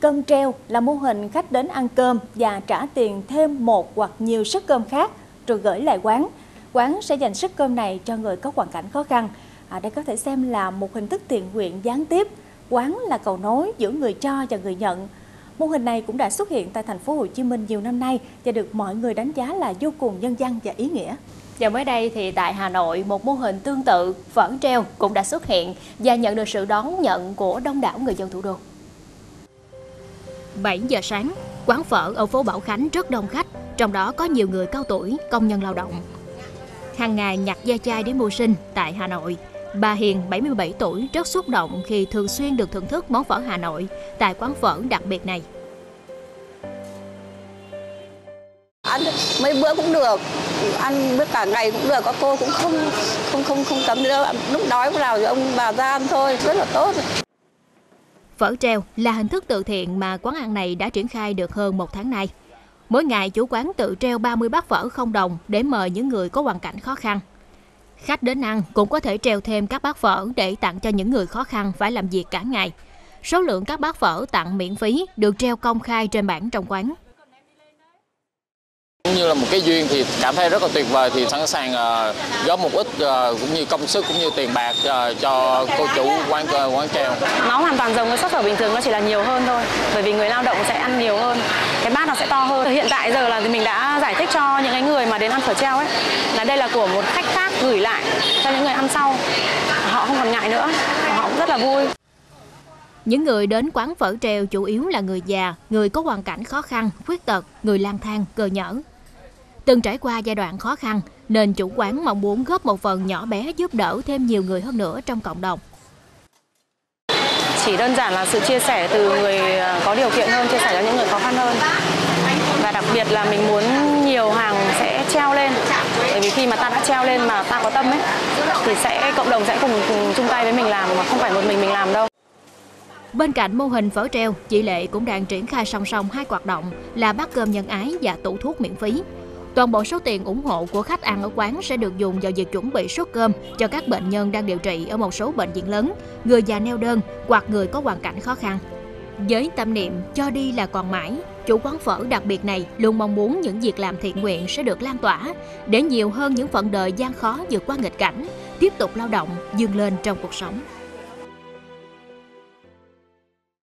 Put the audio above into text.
Cơm treo là mô hình khách đến ăn cơm và trả tiền thêm một hoặc nhiều suất cơm khác rồi gửi lại quán. Quán sẽ dành suất cơm này cho người có hoàn cảnh khó khăn. Đây có thể xem là một hình thức thiện nguyện gián tiếp. Quán là cầu nối giữa người cho và người nhận. Mô hình này cũng đã xuất hiện tại thành phố Hồ Chí Minh nhiều năm nay và được mọi người đánh giá là vô cùng nhân văn và ý nghĩa. Và mới đây thì tại Hà Nội, một mô hình tương tự phở treo cũng đã xuất hiện và nhận được sự đón nhận của đông đảo người dân thủ đô. 7 giờ sáng, quán phở ở phố Bảo Khánh rất đông khách, trong đó có nhiều người cao tuổi, công nhân lao động. Hàng ngày nhặt ve chai để mưu sinh tại Hà Nội, bà Hiền, 77 tuổi, rất xúc động khi thường xuyên được thưởng thức món phở Hà Nội tại quán phở đặc biệt này. Ăn mấy bữa cũng được, ăn bữa cả ngày cũng được, các cô cũng không cấm nữa. Lúc đói nào thì ông bà ra ăn thôi, rất là tốt. Phở treo là hình thức từ thiện mà quán ăn này đã triển khai được hơn 1 tháng nay. Mỗi ngày chủ quán tự treo 30 bát phở không đồng để mời những người có hoàn cảnh khó khăn. Khách đến ăn cũng có thể treo thêm các bát phở để tặng cho những người khó khăn phải làm việc cả ngày. Số lượng các bát phở tặng miễn phí được treo công khai trên bảng trong quán. Cũng như là một cái duyên thì cảm thấy rất là tuyệt vời, thì sẵn sàng góp một ít cũng như công sức cũng như tiền bạc cho cô chủ quán treo. Nó hoàn toàn giống với suất phở bình thường, nó chỉ là nhiều hơn thôi, bởi vì người lao động sẽ ăn nhiều hơn, cái bát nó sẽ to hơn. Hiện tại giờ là mình đã giải thích cho những cái người mà đến ăn phở treo ấy là đây là của một khách khác gửi lại cho những người ăn sau, họ không còn ngại nữa, họ cũng rất là vui. Những người đến quán phở treo chủ yếu là người già, người có hoàn cảnh khó khăn, khuyết tật, người lang thang, cơ nhở. Từng trải qua giai đoạn khó khăn, nên chủ quán mong muốn góp một phần nhỏ bé giúp đỡ thêm nhiều người hơn nữa trong cộng đồng. Chỉ đơn giản là sự chia sẻ từ người có điều kiện hơn, chia sẻ cho những người khó khăn hơn. Và đặc biệt là mình muốn nhiều hàng sẽ treo lên. Bởi vì khi mà ta đã treo lên mà ta có tâm ấy, thì cộng đồng sẽ cùng chung tay với mình làm, mà không phải một mình làm đâu. Bên cạnh mô hình phở treo, chị Lệ cũng đang triển khai song song 2 hoạt động là bát cơm nhân ái và tủ thuốc miễn phí. Toàn bộ số tiền ủng hộ của khách ăn ở quán sẽ được dùng vào việc chuẩn bị suất cơm cho các bệnh nhân đang điều trị ở một số bệnh viện lớn, người già neo đơn hoặc người có hoàn cảnh khó khăn. Với tâm niệm cho đi là còn mãi, chủ quán phở đặc biệt này luôn mong muốn những việc làm thiện nguyện sẽ được lan tỏa để nhiều hơn những phận đời gian khó vượt qua nghịch cảnh, tiếp tục lao động, vươn lên trong cuộc sống.